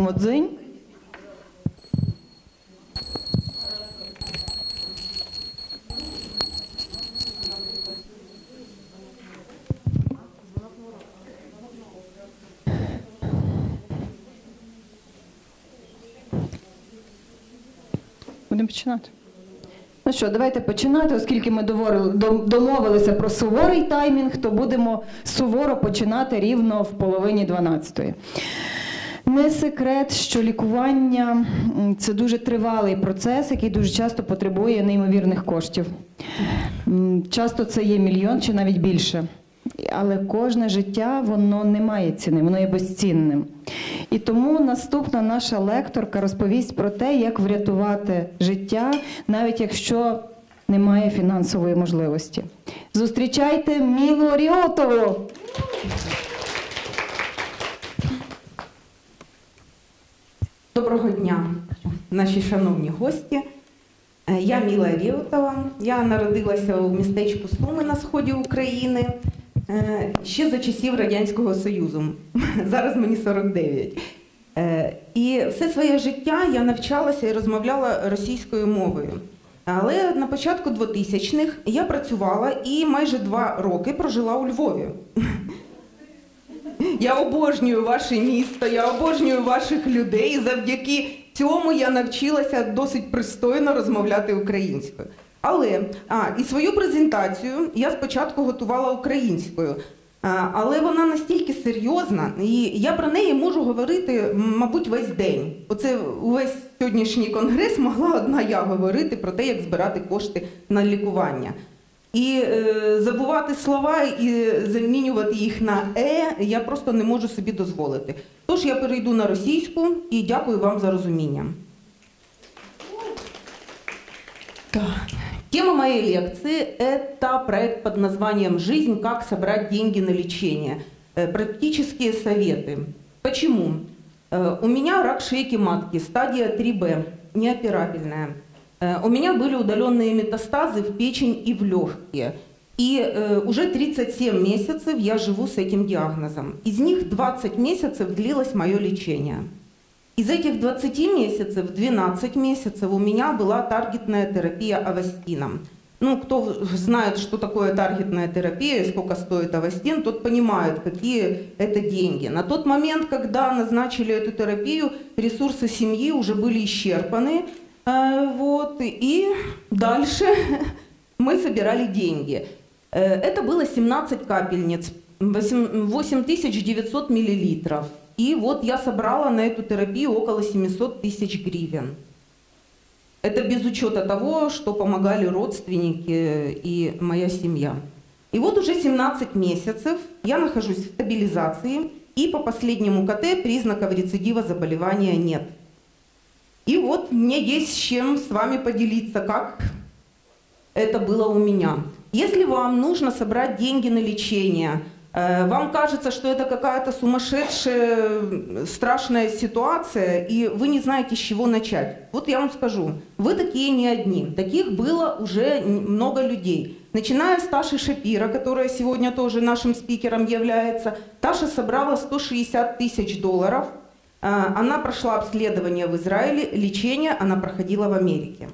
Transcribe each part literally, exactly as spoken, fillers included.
дамо дзинь. Будемо починати. Ну що, давайте починати, оскільки ми домовилися про суворий таймінг, то будемо суворо починати рівно в половині дванадцятої. Не секрет, що лікування – це дуже тривалий процес, який дуже часто потребує неймовірних коштів. Часто це є мільйон чи навіть більше. Але кожне життя, воно не має ціни, воно є безцінним. І тому наступна наша лекторка розповість про те, як врятувати життя, навіть якщо немає фінансової можливості. Зустрічайте Мілу Ріотову! Доброго дня, наші шановні гості. Я Міла Ріотова. Я народилася у містечку Суми на сході України ще за часів Радянського Союзу. Зараз мені сорок дев'ять. І все своє життя я навчалася і розмовляла російською мовою. Але на початку двотисячних я працювала і майже два роки прожила у Львові. Я обожнюю ваше місто, я обожнюю ваших людей, і завдяки цьому я навчилася досить пристойно розмовляти українською. Але, а, і свою презентацію я спочатку готувала українською, а, але вона настільки серйозна, і я про неї можу говорити, мабуть, весь день. Оце увесь сьогоднішній конгрес могла одна я говорити про те, як збирати кошти на лікування. І е, забувати слова і замінювати їх на «е» я просто не можу собі дозволити. Тож я перейду на російську і дякую вам за розуміння. Так. Тема моей лекции – это проект под названием «Жизнь. Как собрать деньги на лечение». Практические советы. Почему? У меня рак шейки матки, стадия три бэ, неоперабельная. У меня были удаленные метастазы в печень и в легкие. И э, уже тридцать семь месяцев я живу с этим диагнозом. Из них двадцать месяцев длилось мое лечение. Из этих двадцати месяцев, двенадцать месяцев у меня была таргетная терапия авастином. Ну, кто знает, что такое таргетная терапия и сколько стоит авастин, тот понимает, какие это деньги. На тот момент, когда назначили эту терапию, ресурсы семьи уже были исчерпаны. Вот, и дальше мы собирали деньги. Это было семнадцать капельниц, восемь тысяч девятьсот миллилитров. И вот я собрала на эту терапию около семисот тысяч гривен. Это без учета того, что помогали родственники и моя семья. И вот уже семнадцать месяцев я нахожусь в стабилизации, и по последнему ка тэ признаков рецидива заболевания нет. И вот мне есть с чем с вами поделиться, как это было у меня. Если вам нужно собрать деньги на лечение, вам кажется, что это какая-то сумасшедшая, страшная ситуация, и вы не знаете, с чего начать. Вот я вам скажу, вы такие не одни. Таких было уже много людей. Начиная с Таши Шапира, которая сегодня тоже нашим спикером является. Таша собрала сто шестьдесят тысяч долларов. Она прошла обследование в Израиле, лечение она проходила в Америке.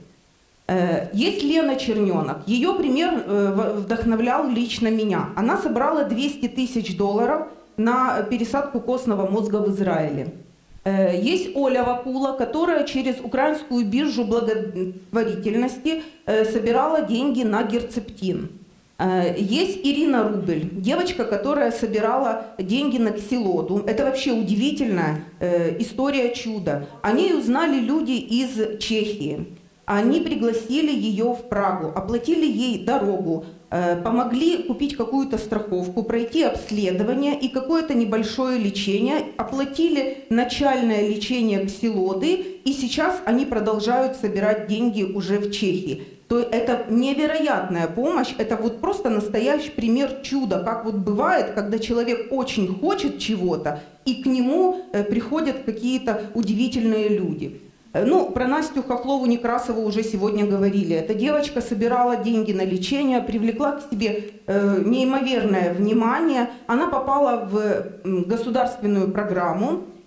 Есть Лена Черненок. Ее пример вдохновлял лично меня. Она собрала двести тысяч долларов на пересадку костного мозга в Израиле. Есть Оля Вакула, которая через украинскую биржу благотворительности собирала деньги на герцептин. Есть Ирина Рубель, девочка, которая собирала деньги на ксилоду. Это вообще удивительная история чуда. О ней узнали люди из Чехии. Они пригласили ее в Прагу, оплатили ей дорогу, помогли купить какую-то страховку, пройти обследование и какое-то небольшое лечение, оплатили начальное лечение ксилоды, и сейчас они продолжают собирать деньги уже в Чехии. То это невероятная помощь, это вот просто настоящий пример чуда, как вот бывает, когда человек очень хочет чего-то, и к нему приходят какие-то удивительные люди. Ну, про Настю Хохлову-Некрасову уже сегодня говорили. Эта девочка собирала деньги на лечение, привлекла к себе э, неимоверное внимание. Она попала в государственную программу,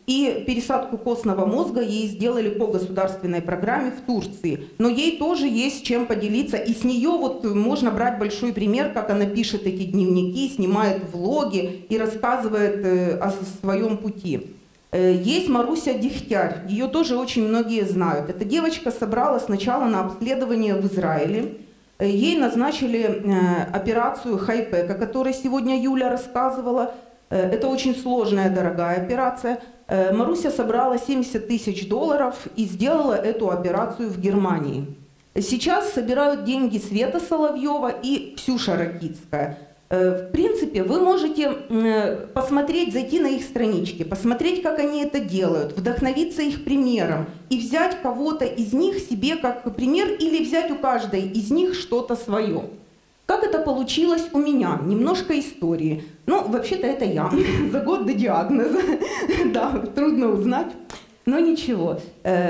и пересадку костного мозга ей сделали по государственной программе в Турции. Но ей тоже есть чем поделиться, и с нее вот можно брать большой пример, как она пишет эти дневники, снимает влоги и рассказывает о своем пути. Есть Маруся Дегтярь, ее тоже очень многие знают. Эта девочка собрала сначала на обследование в Израиле. Ей назначили операцию хайпек, о которой сегодня Юля рассказывала. Это очень сложная, дорогая операция. Маруся собрала семьдесят тысяч долларов и сделала эту операцию в Германии. Сейчас собирают деньги Света Соловьева и Ксюша Ракицкая. В принципе, вы можете посмотреть, зайти на их странички, посмотреть, как они это делают, вдохновиться их примером и взять кого-то из них себе как пример или взять у каждой из них что-то свое. Как это получилось у меня? Немножко истории. Ну, вообще-то это я. За год до диагноза. Да, трудно узнать, но ничего.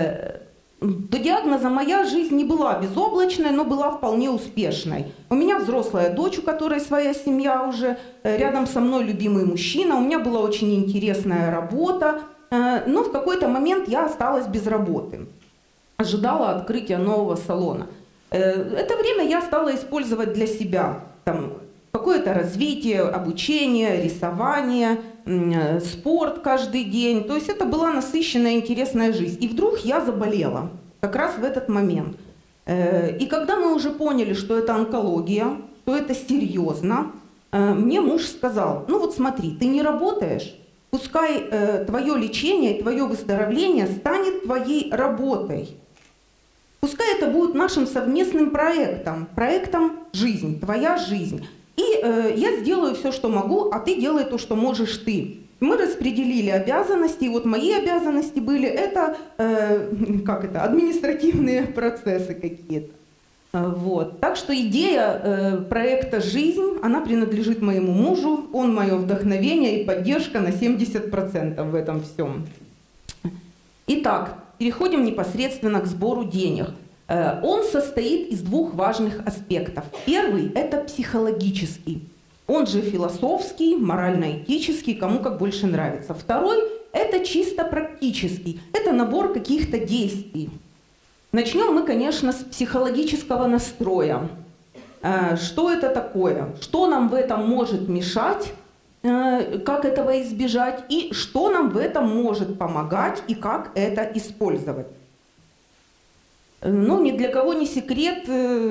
До диагноза моя жизнь не была безоблачной, но была вполне успешной. У меня взрослая дочь, у которой своя семья уже, рядом со мной любимый мужчина, у меня была очень интересная работа, но в какой-то момент я осталась без работы. Ожидала открытия нового салона. Это время я стала использовать для себя. Там, какое-то развитие, обучение, рисование, спорт каждый день. То есть это была насыщенная, интересная жизнь. И вдруг я заболела, как раз в этот момент. И когда мы уже поняли, что это онкология, что это серьезно, мне муж сказал: ну вот смотри, ты не работаешь, пускай твое лечение, твое выздоровление станет твоей работой. Пускай это будет нашим совместным проектом, проектом «Жизнь», твоя жизнь. И э, я сделаю все, что могу, а ты делай то, что можешь ты. Мы распределили обязанности, и вот мои обязанности были, это, э, как это, административные процессы какие-то. Вот. Так что идея э, проекта «Жизнь», она принадлежит моему мужу, он мое вдохновение и поддержка на семьдесят процентов в этом всем. Итак, переходим непосредственно к сбору денег. Он состоит из двух важных аспектов. Первый – это психологический, он же философский, морально-этический, кому как больше нравится. Второй – это чисто практический, это набор каких-то действий. Начнем мы, конечно, с психологического настроя. Что это такое? Что нам в этом может мешать? Как этого избежать? И что нам в этом может помогать? И как это использовать? Ну, ни для кого не секрет,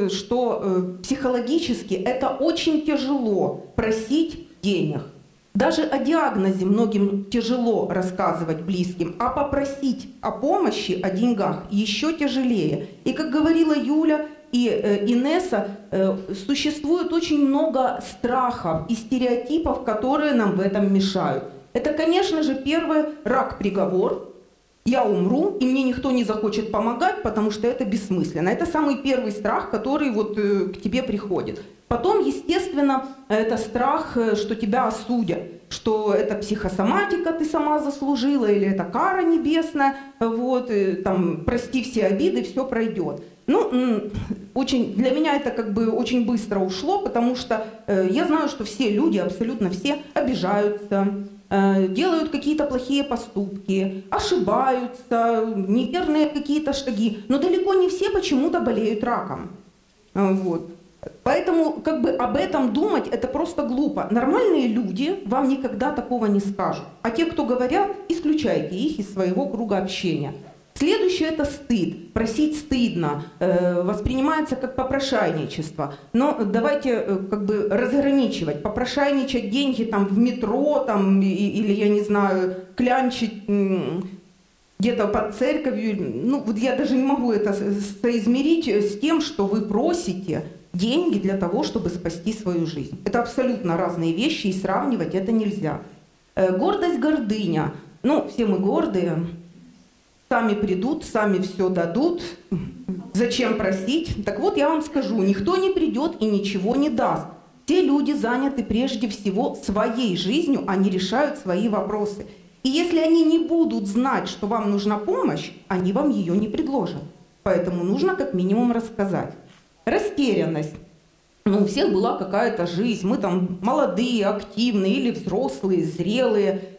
что психологически это очень тяжело просить денег. Даже о диагнозе многим тяжело рассказывать близким, а попросить о помощи, о деньгах еще тяжелее. И как говорила Юля и Инесса, существует очень много страхов и стереотипов, которые нам в этом мешают. Это, конечно же, первый рак-приговор. Я умру, и мне никто не захочет помогать, потому что это бессмысленно. Это самый первый страх, который вот э, к тебе приходит. Потом, естественно, это страх, что тебя осудят, что это психосоматика, ты сама заслужила, или это кара небесная, вот, и, там, прости все обиды, все пройдет. Ну, очень, для меня это как бы очень быстро ушло, потому что э, я знаю, что все люди, абсолютно все, обижаются, делают какие-то плохие поступки, ошибаются, неверные какие-то шаги, но далеко не все почему-то болеют раком. Вот. Поэтому как бы об этом думать это просто глупо. Нормальные люди вам никогда такого не скажут, а те, кто говорят, исключайте их из своего круга общения. Следующее – это стыд. Просить стыдно, э, воспринимается как попрошайничество. Но давайте э, как бы разграничивать. Попрошайничать деньги там, в метро там, и, или, я не знаю, клянчить где-то под церковью. Ну, вот я даже не могу это соизмерить с тем, что вы просите деньги для того, чтобы спасти свою жизнь. Это абсолютно разные вещи, и сравнивать это нельзя. Э, гордость, гордыня. Ну, все мы гордые. Сами придут, сами все дадут. Зачем просить? Так вот, я вам скажу, никто не придет и ничего не даст. Те люди заняты прежде всего своей жизнью, они решают свои вопросы. И если они не будут знать, что вам нужна помощь, они вам ее не предложат. Поэтому нужно как минимум рассказать. Растерянность. Ну, у всех была какая-то жизнь, мы там молодые, активные или взрослые, зрелые.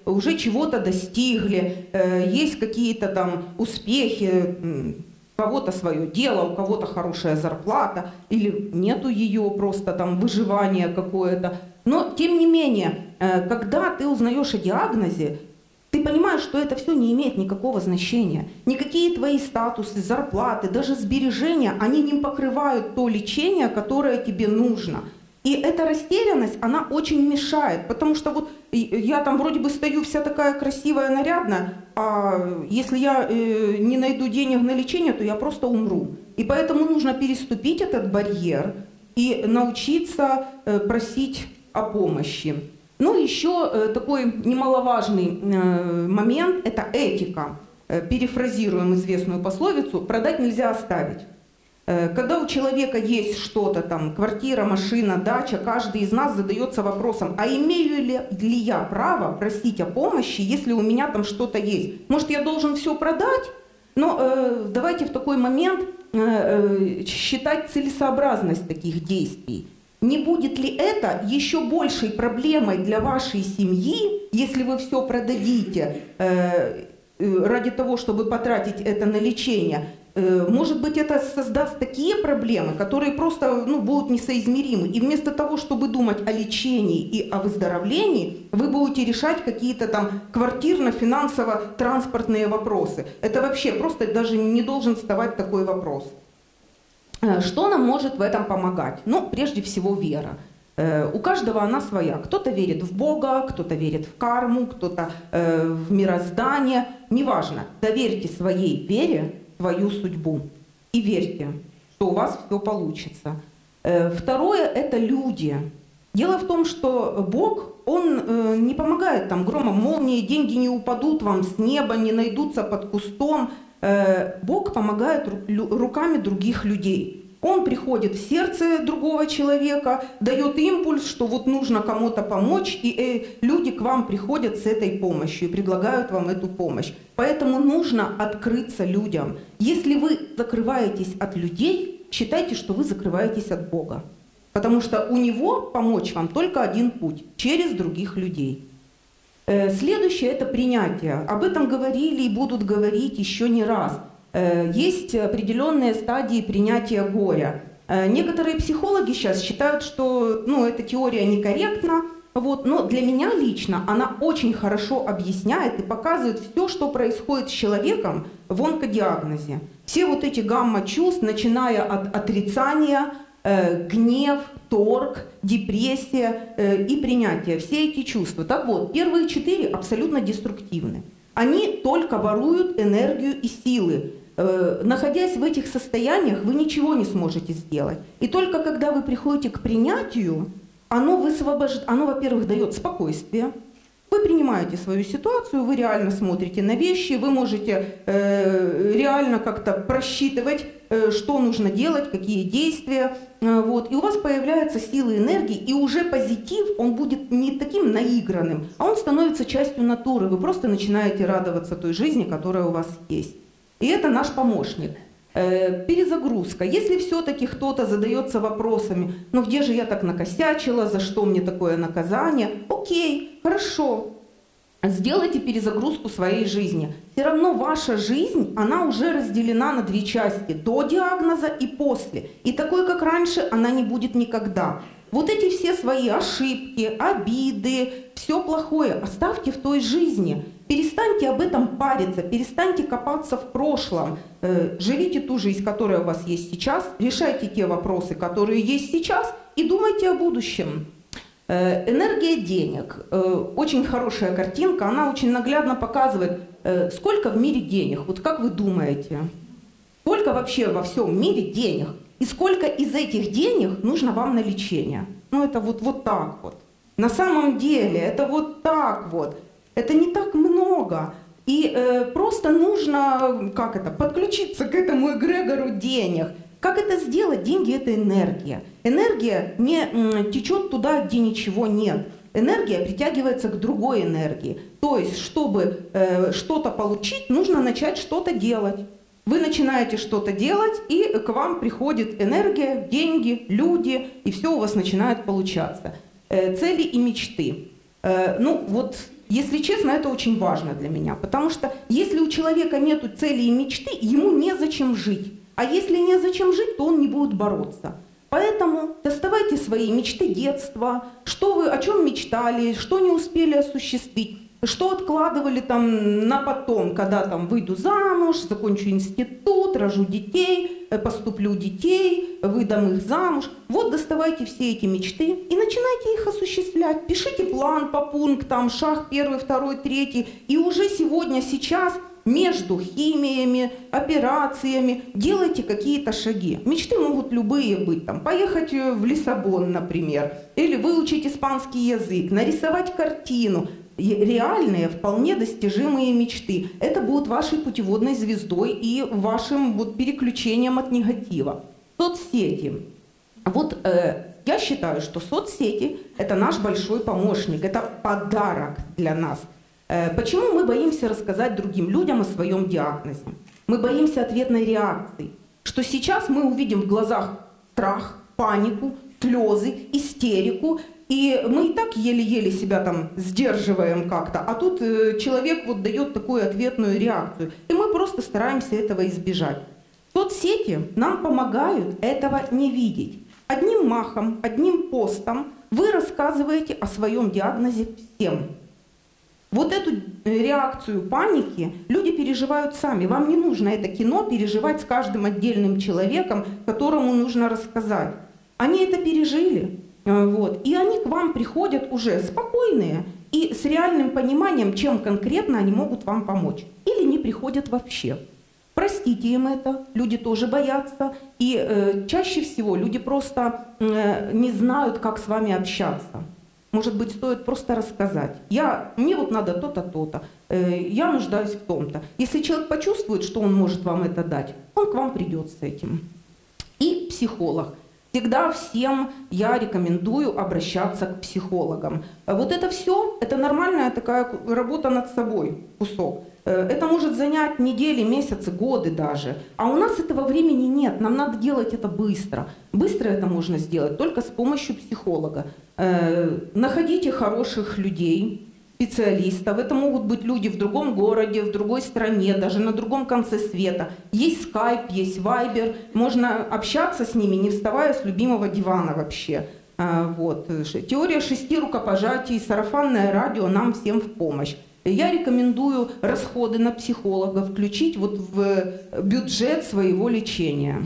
уже чего-то достигли, есть какие-то там успехи, у кого-то свое дело, у кого-то хорошая зарплата, или нету ее, просто там выживание какое-то. Но, тем не менее, когда ты узнаешь о диагнозе, ты понимаешь, что это все не имеет никакого значения. Никакие твои статусы, зарплаты, даже сбережения, они не покрывают то лечение, которое тебе нужно. И эта растерянность, она очень мешает, потому что вот я там вроде бы стою вся такая красивая, нарядная, а если я э, не найду денег на лечение, то я просто умру. И поэтому нужно переступить этот барьер и научиться э, просить о помощи. Ну, еще э, такой немаловажный э, момент – это этика. Э, перефразируем известную пословицу «продать нельзя оставить». Когда у человека есть что-то там, квартира, машина, дача, каждый из нас задается вопросом, а имею ли, ли я право просить о помощи, если у меня там что-то есть? Может, я должен все продать? Но э, давайте в такой момент э, э, считать целесообразность таких действий. Не будет ли это еще большей проблемой для вашей семьи, если вы все продадите э, ради того, чтобы потратить это на лечение? Может быть, это создаст такие проблемы, которые просто ну, будут несоизмеримы. И вместо того, чтобы думать о лечении и о выздоровлении, вы будете решать какие-то там квартирно-финансово-транспортные вопросы. Это вообще просто даже не должен вставать такой вопрос. Что нам может в этом помогать? Ну, прежде всего, вера. У каждого она своя. Кто-то верит в Бога, кто-то верит в карму, кто-то э, в мироздание. Неважно. Доверьте своей вере свою судьбу. И верьте, что у вас все получится. Второе – это люди. Дело в том, что Бог, Он не помогает там громом молнии, деньги не упадут вам с неба, не найдутся под кустом. Бог помогает руками других людей. Он приходит в сердце другого человека, дает импульс, что вот нужно кому-то помочь, и э, люди к вам приходят с этой помощью и предлагают вам эту помощь. Поэтому нужно открыться людям. Если вы закрываетесь от людей, считайте, что вы закрываетесь от Бога. Потому что у Него помочь вам только один путь – через других людей. Э, следующее – это принятие. Об этом говорили и будут говорить еще не раз. Есть определенные стадии принятия горя. Некоторые психологи сейчас считают, что ну, эта теория некорректна, вот, но для меня лично она очень хорошо объясняет и показывает все, что происходит с человеком в онкодиагнозе. Все вот эти гамма чувств, начиная от отрицания, э, гнев, торг, депрессия э, и принятие, все эти чувства. Так вот, первые четыре абсолютно деструктивны. Они только воруют энергию и силы. Находясь в этих состояниях, вы ничего не сможете сделать. И только когда вы приходите к принятию, оно высвобождает, оно, во-первых, дает спокойствие. Вы принимаете свою ситуацию, вы реально смотрите на вещи, вы можете э, реально как-то просчитывать, э, что нужно делать, какие действия. Э, вот. И у вас появляется сила энергии, и уже позитив, он будет не таким наигранным, а он становится частью натуры. Вы просто начинаете радоваться той жизни, которая у вас есть. И это наш помощник. Э, перезагрузка. Если все-таки кто-то задается вопросами, ну где же я так накосячила, за что мне такое наказание? Окей, хорошо. Сделайте перезагрузку своей жизни. Все равно ваша жизнь, она уже разделена на две части. До диагноза и после. И такой, как раньше, она не будет никогда. Вот эти все свои ошибки, обиды, все плохое оставьте в той жизни. Перестаньте об этом париться, перестаньте копаться в прошлом. Э, живите ту жизнь, которая у вас есть сейчас, решайте те вопросы, которые есть сейчас, и думайте о будущем. Э, энергия денег. Э, очень хорошая картинка, она очень наглядно показывает, э, сколько в мире денег. Вот как вы думаете, сколько вообще во всем мире денег? И сколько из этих денег нужно вам на лечение? Ну это вот, вот так вот. На самом деле это вот так вот. Это не так много. И э, просто нужно, как это, подключиться к этому эгрегору денег. Как это сделать? Деньги – это энергия. Энергия не м, течет туда, где ничего нет. Энергия притягивается к другой энергии. То есть, чтобы э, что-то получить, нужно начать что-то делать. Вы начинаете что-то делать, и к вам приходит энергия, деньги, люди, и все у вас начинает получаться. Э, цели и мечты. Э, ну вот... Если честно, это очень важно для меня, потому что если у человека нет цели и мечты, ему незачем жить. А если незачем жить, то он не будет бороться. Поэтому доставайте свои мечты детства, что вы, о чем мечтали, что не успели осуществить, что откладывали там на потом, когда там выйду замуж, закончу институт, рожу детей, поступлю детей, выдам их замуж. Вот доставайте все эти мечты и начинайте их осуществлять. Пишите план по пунктам, шаг первый, второй, третий. И уже сегодня, сейчас между химиями, операциями делайте какие-то шаги. Мечты могут любые быть. Там, поехать в Лиссабон, например, или выучить испанский язык, нарисовать картину. Реальные, вполне достижимые мечты. Это будут вашей путеводной звездой и вашим вот переключением от негатива. Соцсети. Вот э, я считаю, что соцсети – это наш большой помощник, это подарок для нас. Э, почему мы боимся рассказать другим людям о своем диагнозе? Мы боимся ответной реакции. Что сейчас мы увидим в глазах страх, панику, слезы, истерику, и мы и так еле-еле себя там сдерживаем как-то, а тут э, человек вот дает такую ответную реакцию. И мы просто стараемся этого избежать. Соцсети нам помогают этого не видеть. Одним махом, одним постом вы рассказываете о своем диагнозе всем. Вот эту реакцию паники люди переживают сами. Вам не нужно это кино переживать с каждым отдельным человеком, которому нужно рассказать. Они это пережили. Вот. И они к вам приходят уже спокойные и с реальным пониманием, чем конкретно они могут вам помочь. Или не приходят вообще. Простите им это, люди тоже боятся. И э, чаще всего люди просто э, не знают, как с вами общаться. Может быть, стоит просто рассказать. Я, мне вот надо то-то, то-то. Э, я нуждаюсь в том-то. Если человек почувствует, что он может вам это дать, он к вам придет с этим. И психолог. Всегда всем я рекомендую обращаться к психологам. Вот это все, это нормальная такая работа над собой, кусок. Это может занять недели, месяцы, годы даже. А у нас этого времени нет, нам надо делать это быстро. Быстро это можно сделать только с помощью психолога. Находите хороших людей, специалистов. Это могут быть люди в другом городе, в другой стране, даже на другом конце света. Есть Skype, есть Viber. Можно общаться с ними, не вставая с любимого дивана вообще. Вот. Теория шести рукопожатий, сарафанное радио нам всем в помощь. Я рекомендую расходы на психолога включить вот в бюджет своего лечения.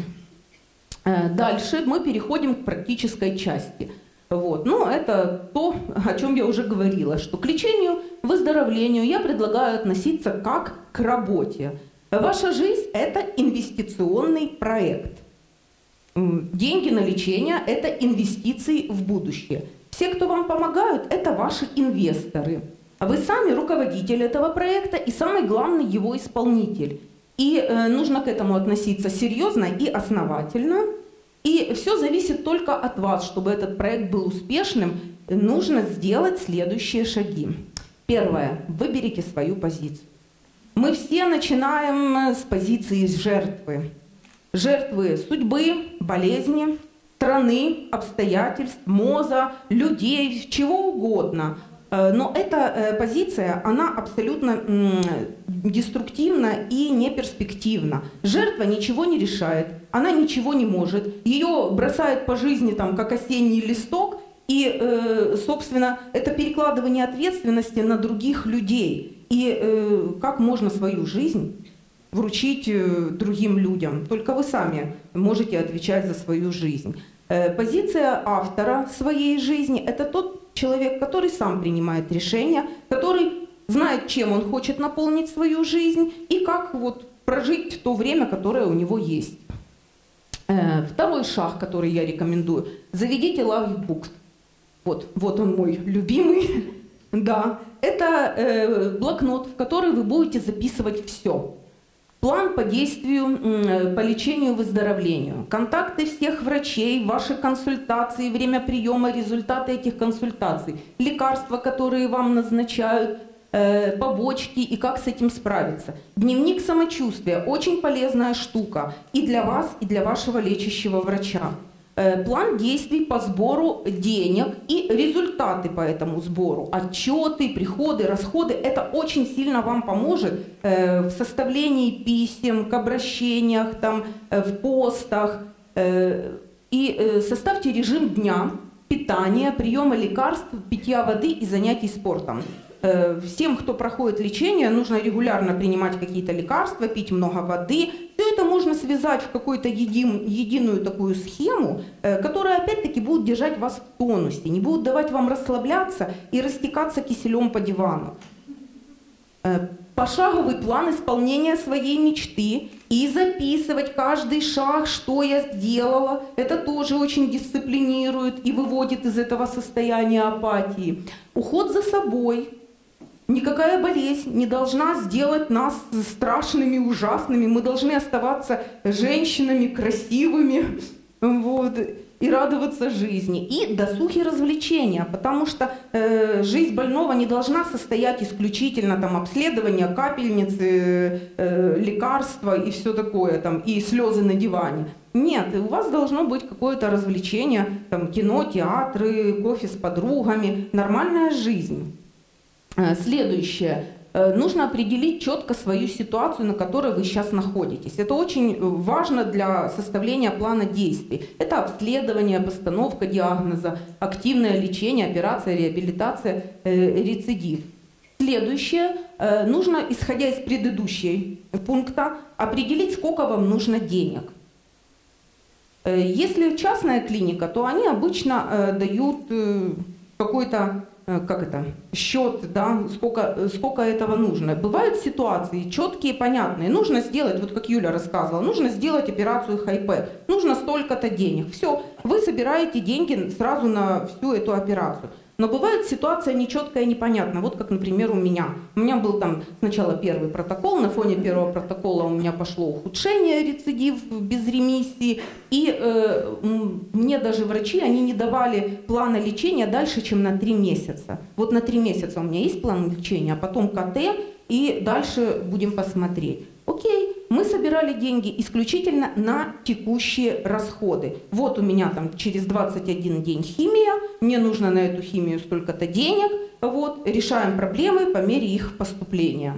Дальше мы переходим к практической части. Вот. Ну, это то, о чем я уже говорила, что к лечению, выздоровлению я предлагаю относиться как к работе. Ваша жизнь – это инвестиционный проект. Деньги на лечение – это инвестиции в будущее. Все, кто вам помогают, это ваши инвесторы. А вы сами руководитель этого проекта и самый главный его исполнитель. И э, нужно к этому относиться серьезно и основательно. И все зависит только от вас. Чтобы этот проект был успешным, нужно сделать следующие шаги. Первое. Выберите свою позицию. Мы все начинаем с позиции жертвы. Жертвы судьбы, болезни, страны, обстоятельств, МОЗа, людей, чего угодно. Но эта позиция, она абсолютно деструктивна и неперспективна. Жертва ничего не решает, она ничего не может. Ее бросают по жизни там, как осенний листок, и, собственно, это перекладывание ответственности на других людей. И как можно свою жизнь вручить другим людям? Только вы сами можете отвечать за свою жизнь. Позиция автора своей жизни – это тот человек, который сам принимает решения, который знает, чем он хочет наполнить свою жизнь и как вот прожить то время, которое у него есть. Второй шаг, который я рекомендую – заведите лайфбук. Вот, вот он мой любимый. Да, это блокнот, в который вы будете записывать все. План по действию, по лечению, выздоровлению, контакты всех врачей, ваши консультации, время приема, результаты этих консультаций, лекарства, которые вам назначают, побочки и как с этим справиться. Дневник самочувствия – очень полезная штука и для вас, и для вашего лечащего врача. План действий по сбору денег и результаты по этому сбору, отчеты, приходы, расходы. Это очень сильно вам поможет в составлении писем, к обращениях, там, в постах. И составьте режим дня, питания, приема лекарств, питья воды и занятий спортом. Всем, кто проходит лечение, нужно регулярно принимать какие-то лекарства, пить много воды. Все это можно связать в какую-то един, единую такую схему, которая опять-таки будет держать вас в тонусе, не будет давать вам расслабляться и растекаться киселем по дивану. Пошаговый план исполнения своей мечты и записывать каждый шаг, что я сделала. Это тоже очень дисциплинирует и выводит из этого состояния апатии. Уход за собой. Никакая болезнь не должна сделать нас страшными, ужасными. Мы должны оставаться женщинами красивыми, вот, и радоваться жизни. И досуг и развлечения, потому что э, жизнь больного не должна состоять исключительно там, обследования, капельницы, э, лекарства и все такое, там, и слезы на диване. Нет, у вас должно быть какое-то развлечение, там, кино, театры, кофе с подругами, нормальная жизнь. Следующее. Нужно определить четко свою ситуацию, на которой вы сейчас находитесь. Это очень важно для составления плана действий. Это обследование, постановка диагноза, активное лечение, операция, реабилитация, рецидив. Следующее. Нужно, исходя из предыдущего пункта, определить, сколько вам нужно денег. Если частная клиника, то они обычно дают какой-то как это, счет, да, сколько, сколько этого нужно. Бывают ситуации четкие, понятные. Нужно сделать, вот как Юля рассказывала, нужно сделать операцию хайпэ. Нужно столько-то денег. Все, вы собираете деньги сразу на всю эту операцию. Но бывает ситуация нечеткая и непонятная. Вот как, например, у меня. У меня был там сначала первый протокол, на фоне первого протокола у меня пошло ухудшение, рецидив без ремиссии. И э, мне даже врачи, они не давали плана лечения дальше, чем на три месяца. Вот на три месяца у меня есть план лечения, а потом ка тэ, и дальше будем посмотреть. Окей, мы собирали деньги исключительно на текущие расходы. Вот у меня там через двадцать один день химия, мне нужно на эту химию столько-то денег, вот, решаем проблемы по мере их поступления.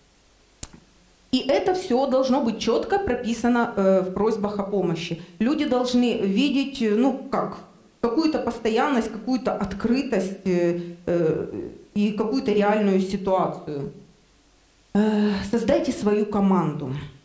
И это все должно быть четко прописано э, в просьбах о помощи. Люди должны видеть, ну как, какую-то постоянность, какую-то открытость э, э, и какую-то реальную ситуацию. Создайте свою команду.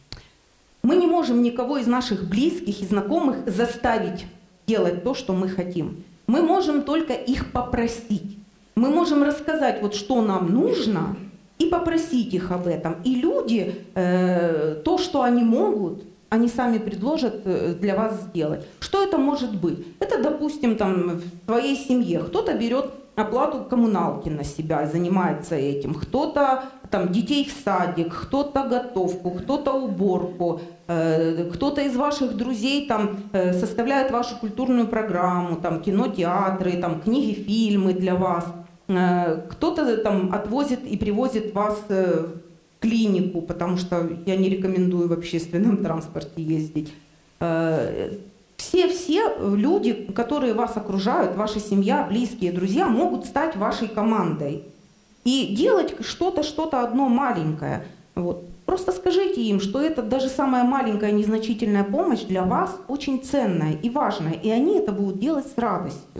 Мы не можем никого из наших близких и знакомых заставить делать то, что мы хотим. Мы можем только их попросить. Мы можем рассказать, вот, что нам нужно, и попросить их об этом. И люди, э, то, что они могут, они сами предложат для вас сделать. Что это может быть? Это, допустим, там, в твоей семье кто-то берет оплату коммуналки на себя, занимается этим, кто-то там детей в садик, кто-то готовку, кто-то уборку, э, кто-то из ваших друзей там э, составляет вашу культурную программу, там кино, театры, там книги, фильмы для вас, э, кто-то там отвозит и привозит вас э, в клинику, потому что я не рекомендую в общественном транспорте ездить. Э, Все-все люди, которые вас окружают, ваша семья, близкие, друзья, могут стать вашей командой и делать что-то, что-то одно маленькое. Вот. Просто скажите им, что это даже самая маленькая незначительная помощь для вас очень ценная и важная, и они это будут делать с радостью.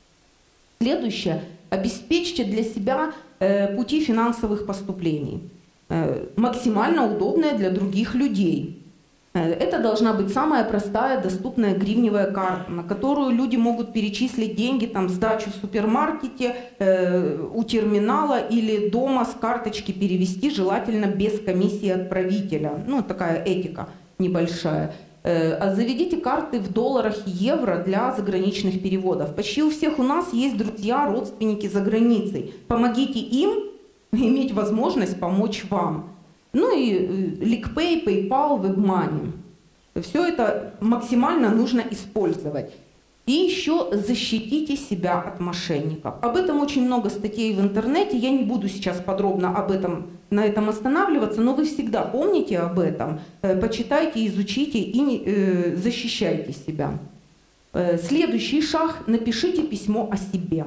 Следующее. Обеспечьте для себя э, пути финансовых поступлений, э, максимально удобные для других людей. Это должна быть самая простая, доступная гривневая карта, на которую люди могут перечислить деньги, там, сдачу в супермаркете, э, у терминала или дома с карточки перевести, желательно без комиссии отправителя. Ну, такая этика небольшая. Э, а заведите карты в долларах и евро для заграничных переводов. Почти у всех у нас есть друзья, родственники за границей. Помогите им иметь возможность помочь вам. Ну и LickPay, PayPal, WebMoney. Все это максимально нужно использовать. И еще защитите себя от мошенников. Об этом очень много статей в интернете. Я не буду сейчас подробно об этом, на этом останавливаться, но вы всегда помните об этом. Почитайте, изучите и защищайте себя. Следующий шаг – напишите письмо о себе.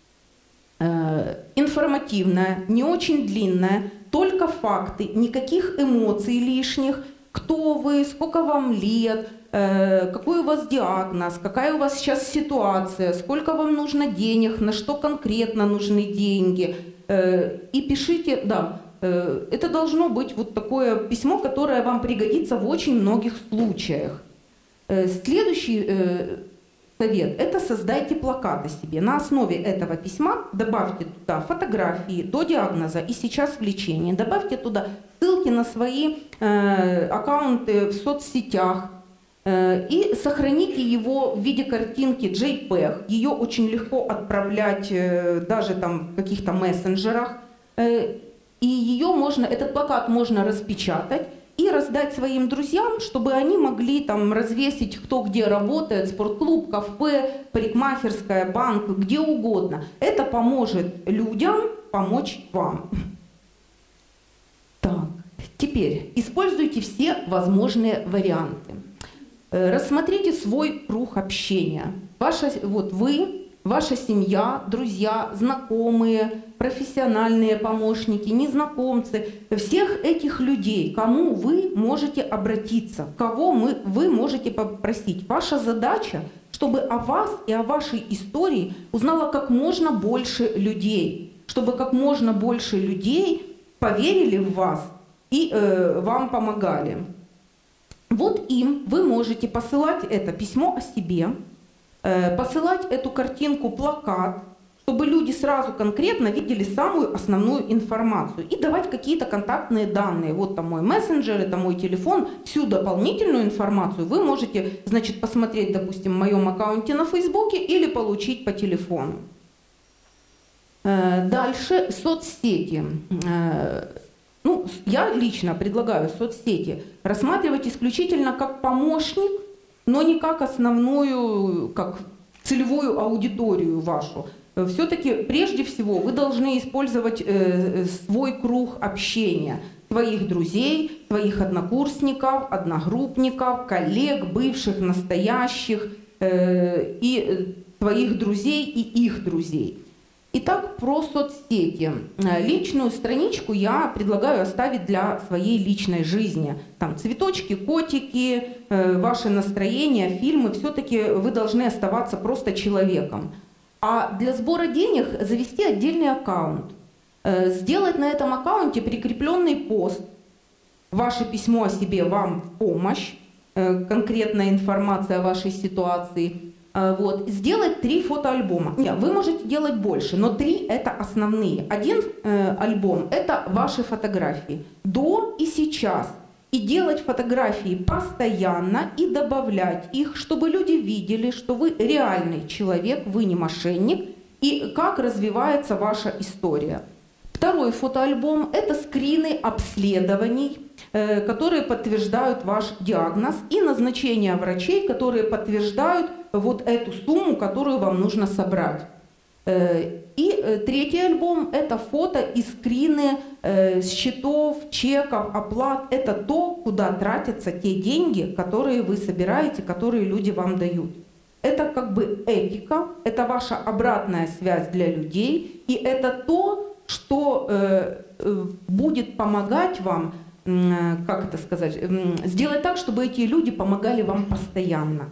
Информативное, не очень длинное, только факты, никаких эмоций лишних, кто вы, сколько вам лет, какой у вас диагноз, какая у вас сейчас ситуация, сколько вам нужно денег, на что конкретно нужны деньги. И пишите, да, это должно быть вот такое письмо, которое вам пригодится в очень многих случаях. Следующий совет – это создайте плакаты себе. На основе этого письма добавьте туда фотографии до диагноза и сейчас в лечении. Добавьте туда ссылки на свои э, аккаунты в соцсетях э, и сохраните его в виде картинки джей пег. Ее очень легко отправлять э, даже там в каких-то мессенджерах. Э, и ее можно, этот плакат можно распечатать и раздать своим друзьям, чтобы они могли там развесить, кто где работает, спортклуб, кафе, парикмахерская, банк, где угодно. Это поможет людям помочь вам. Так, теперь используйте все возможные варианты. Рассмотрите свой круг общения. Ваша, вот вы, ваша семья, друзья, знакомые, профессиональные помощники, незнакомцы, всех этих людей, кому вы можете обратиться, кого мы, вы можете попросить. Ваша задача, чтобы о вас и о вашей истории узнало как можно больше людей, чтобы как можно больше людей поверили в вас и э, вам помогали. Вот им вы можете посылать это письмо о себе, э, посылать эту картинку, плакат, чтобы люди сразу конкретно видели самую основную информацию и давать какие-то контактные данные. Вот там мой мессенджер, это мой телефон. Всю дополнительную информацию вы можете, значит, посмотреть, допустим, в моем аккаунте на Фейсбуке или получить по телефону. Дальше соцсети. Ну, я лично предлагаю соцсети рассматривать исключительно как помощник, но не как основную, как целевую аудиторию вашу. Все-таки прежде всего вы должны использовать э, свой круг общения, своих друзей, своих однокурсников, одногруппников, коллег, бывших, настоящих, э, и своих друзей и их друзей. Итак, про соцсети. Личную страничку я предлагаю оставить для своей личной жизни. Там цветочки, котики, э, ваше настроение, фильмы. Все-таки вы должны оставаться просто человеком. А для сбора денег завести отдельный аккаунт. Сделать на этом аккаунте прикрепленный пост. Ваше письмо о себе вам в помощь. Конкретная информация о вашей ситуации. Вот. Сделать три фотоальбома. Нет, вы можете делать больше, но три это основные. Один э, альбом это ваши фотографии. До и сейчас. И делать фотографии постоянно и добавлять их, чтобы люди видели, что вы реальный человек, вы не мошенник, и как развивается ваша история. Второй фотоальбом – это скрины обследований, э, которые подтверждают ваш диагноз, и назначения врачей, которые подтверждают вот эту сумму, которую вам нужно собрать. И третий альбом – это фото и скрины э, счетов, чеков, оплат. Это то, куда тратятся те деньги, которые вы собираете, которые люди вам дают. Это как бы этика, это ваша обратная связь для людей, и это то, что э, э, будет помогать вам, э, как это сказать, э, сделать так, чтобы эти люди помогали вам постоянно.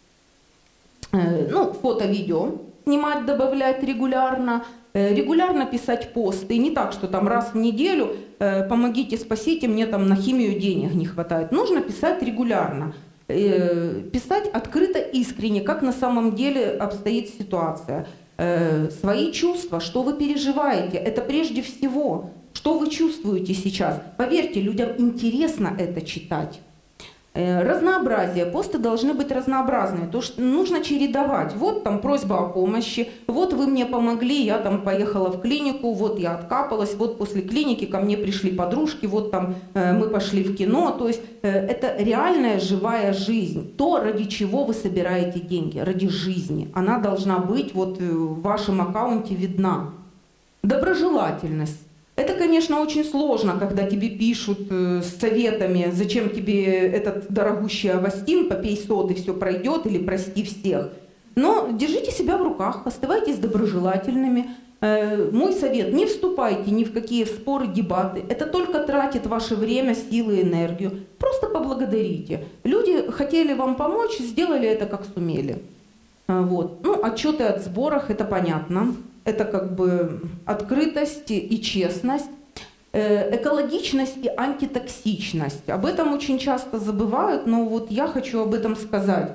Э, ну, фото-видео. Снимать, добавлять регулярно, регулярно писать посты. Не так, что там раз в неделю помогите, спасите, мне там на химию денег не хватает. Нужно писать регулярно. Писать открыто, искренне, как на самом деле обстоит ситуация. Свои чувства, что вы переживаете, это прежде всего, что вы чувствуете сейчас. Поверьте, людям интересно это читать. Разнообразие. Посты должны быть разнообразные. То, что нужно чередовать. Вот там просьба о помощи, вот вы мне помогли, я там поехала в клинику, вот я откапалась, вот после клиники ко мне пришли подружки, вот там э, мы пошли в кино. То есть э, это реальная живая жизнь. То, ради чего вы собираете деньги, ради жизни. Она должна быть вот в вашем аккаунте видна. Доброжелательность. Это, конечно, очень сложно, когда тебе пишут э, с советами, зачем тебе этот дорогущий Авастин, попей соды, все пройдет, или прости всех. Но держите себя в руках, оставайтесь доброжелательными. Э, мой совет: не вступайте ни в какие споры, дебаты. Это только тратит ваше время, силы, энергию. Просто поблагодарите. Люди хотели вам помочь, сделали это как сумели. Э, вот. Ну, отчеты о сборах, это понятно. Это как бы открытость и честность, экологичность и антитоксичность. Об этом очень часто забывают, но вот я хочу об этом сказать.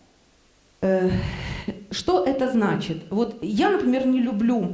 Что это значит? Вот я, например, не люблю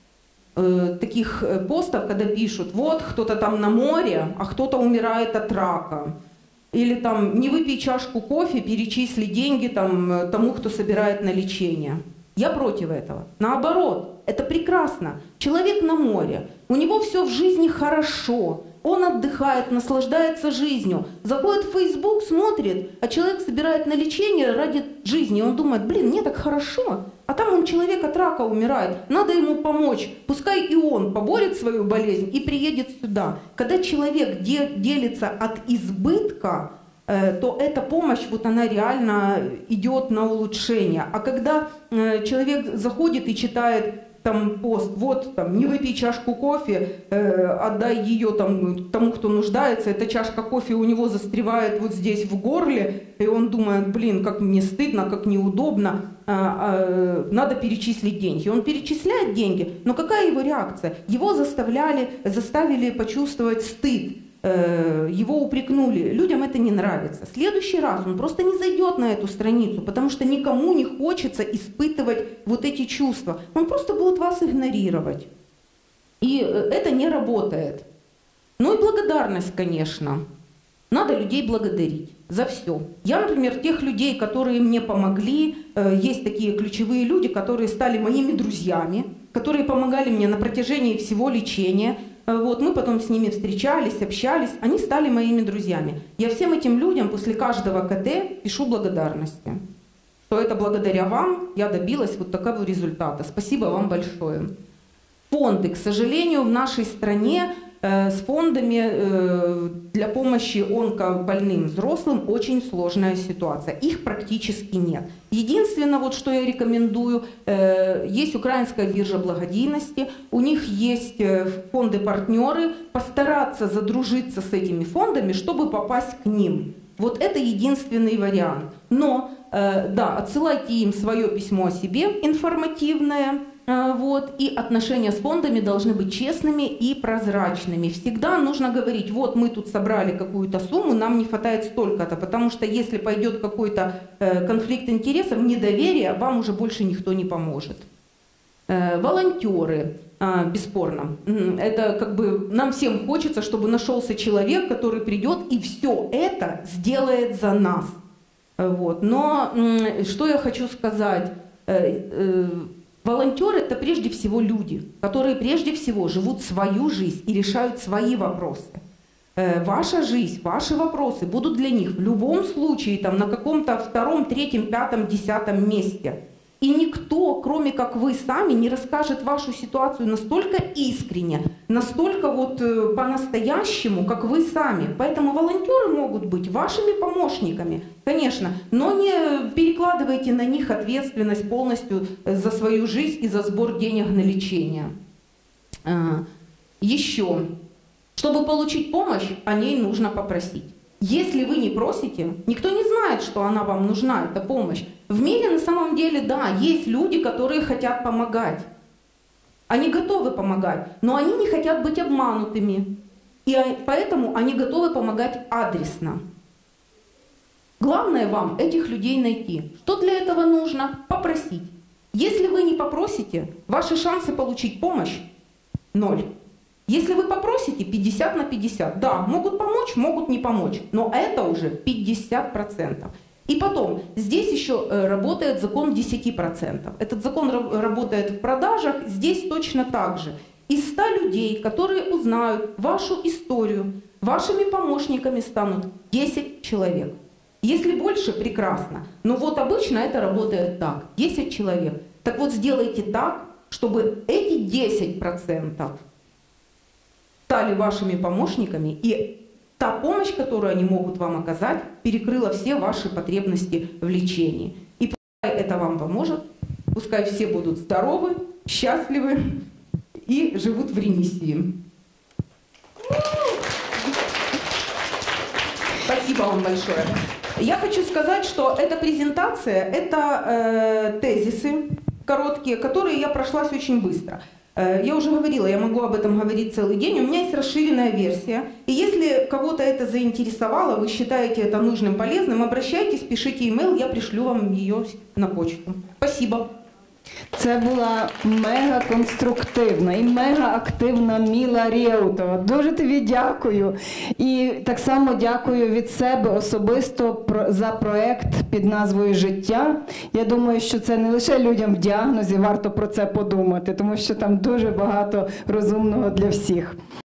таких постов, когда пишут: вот кто-то там на море, а кто-то умирает от рака. Или там: не выпей чашку кофе, перечисли деньги там тому, кто собирает на лечение. Я против этого. Наоборот, это прекрасно. Человек на море, у него все в жизни хорошо, он отдыхает, наслаждается жизнью, заходит в Facebook, смотрит, а человек собирает на лечение ради жизни. Он думает: блин, мне так хорошо, а там он, человек от рака умирает, надо ему помочь, пускай и он поборет свою болезнь и приедет сюда. Когда человек делится от избытка, то эта помощь, вот она реально идет на улучшение. А когда человек заходит и читает там пост: вот там, не выпей чашку кофе, э, отдай ее там тому, кто нуждается, эта чашка кофе у него застревает вот здесь в горле, и он думает: блин, как мне стыдно, как неудобно, э, э, надо перечислить деньги. Он перечисляет деньги, но какая его реакция? Его заставляли, заставили почувствовать стыд. Его упрекнули, людям это не нравится. В следующий раз он просто не зайдет на эту страницу, потому что никому не хочется испытывать вот эти чувства. Он просто будет вас игнорировать. И это не работает. Ну и благодарность, конечно. Надо людей благодарить за все. Я, например, тех людей, которые мне помогли, есть такие ключевые люди, которые стали моими друзьями, которые помогали мне на протяжении всего лечения. Вот, мы потом с ними встречались, общались, они стали моими друзьями. Я всем этим людям после каждого КТ пишу благодарности, что это благодаря вам я добилась вот такого результата. Спасибо вам большое. Фонды, к сожалению, в нашей стране э, с фондами э, для помощи онкобольным взрослым очень сложная ситуация. Их практически нет. Единственное, вот, что я рекомендую, э, есть Украинская биржа благодійности, у них есть фонды-партнеры, постараться задружиться с этими фондами, чтобы попасть к ним. Вот это единственный вариант. Но, э, да, отсылайте им свое письмо о себе информативное, э, вот, и отношения с фондами должны быть честными и прозрачными. Всегда нужно говорить: вот мы тут собрали какую-то сумму, нам не хватает столько-то, потому что если пойдет какой-то э, конфликт интересов, недоверие, вам уже больше никто не поможет. Э, волонтеры. А, бесспорно. Это как бы нам всем хочется, чтобы нашелся человек, который придет и все это сделает за нас. Вот. Но что я хочу сказать? Волонтеры — это прежде всего люди, которые прежде всего живут свою жизнь и решают свои вопросы. Ваша жизнь, ваши вопросы будут для них в любом случае там, на каком-то втором, третьем, пятом, десятом месте. И никто, кроме как вы сами, не расскажет вашу ситуацию настолько искренне, настолько вот э, по-настоящему, как вы сами. Поэтому волонтеры могут быть вашими помощниками, конечно, но не перекладывайте на них ответственность полностью за свою жизнь и за сбор денег на лечение. А, еще, чтобы получить помощь, о ней нужно попросить. Если вы не просите, никто не знает, что она вам нужна, эта помощь. В мире на самом деле, да, есть люди, которые хотят помогать. Они готовы помогать, но они не хотят быть обманутыми. И поэтому они готовы помогать адресно. Главное вам этих людей найти. Что для этого нужно? Попросить. Если вы не попросите, ваши шансы получить помощь – ноль. Если вы попросите, пятьдесят на пятьдесят. Да, могут помочь, могут не помочь, но это уже пятьдесят процентов. И потом, здесь еще работает закон десяти процентов. Этот закон работает в продажах, здесь точно так же. Из ста людей, которые узнают вашу историю, вашими помощниками станут десять человек. Если больше, прекрасно. Но вот обычно это работает так. десять человек. Так вот, сделайте так, чтобы эти десять процентов стали вашими помощниками, и та помощь, которую они могут вам оказать, перекрыла все ваши потребности в лечении. И пускай это вам поможет, пускай все будут здоровы, счастливы и живут в ремиссии. Спасибо вам большое. Я хочу сказать, что эта презентация, это э, тезисы короткие, которые я прошлась очень быстро. Э, я уже говорила, я могу об этом говорить целый день. У меня есть расширенная версия. И если кого-то это заинтересовало, вы считаете это нужным, полезным, обращайтесь, пишите имейл, я пришлю вам ее на почту. Спасибо. Це була мега конструктивна і мега активна Міла Реутова. Дуже тобі дякую. І так само дякую від себе особисто за проєкт під назвою «Життя». Я думаю, що це не лише людям в діагнозі варто про це подумати, тому що там дуже багато розумного для всіх.